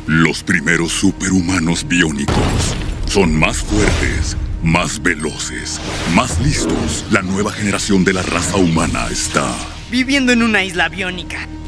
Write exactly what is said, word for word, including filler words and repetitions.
Los primeros superhumanos biónicos son más fuertes, más veloces, más listos. La nueva generación de la raza humana está viviendo en una isla biónica.